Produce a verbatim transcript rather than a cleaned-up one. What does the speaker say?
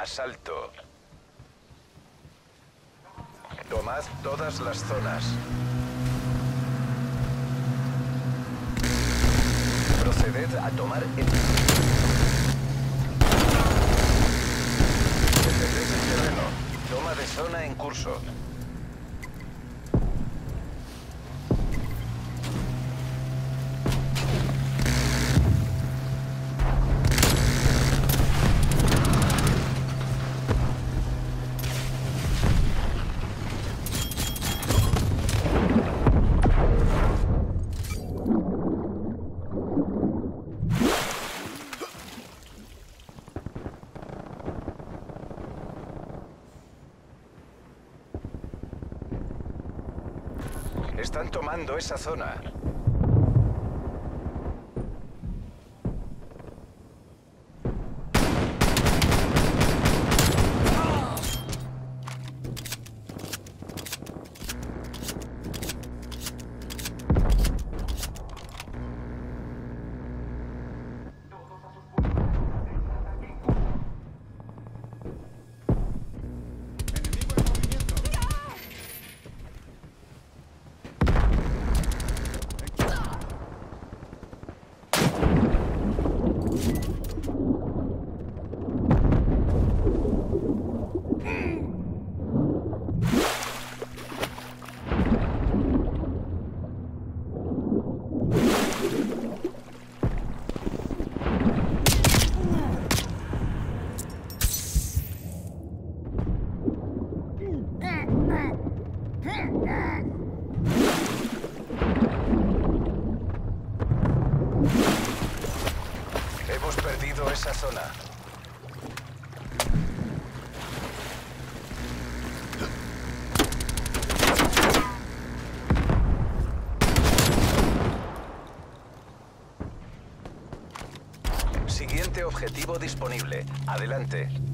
Asalto. Tomad todas las zonas. Proceded a tomar el... Defended el terreno. Toma de zona en curso. Están tomando esa zona. Hemos perdido esa zona. Siguiente objetivo disponible. Adelante.